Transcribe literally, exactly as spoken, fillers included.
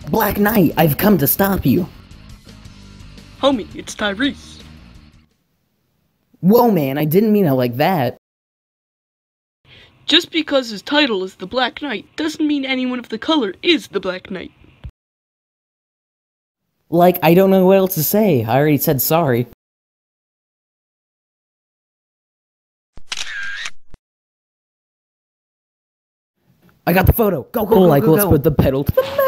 Black Knight, I've come to stop you. Homie, it's Tyrese. Whoa, man, I didn't mean it like that. Just because his title is the Black Knight doesn't mean anyone of the color is the Black Knight. Like, I don't know what else to say. I already said sorry. I got the photo. Go, go, go, like, go, let's go. put the pedal to the metal.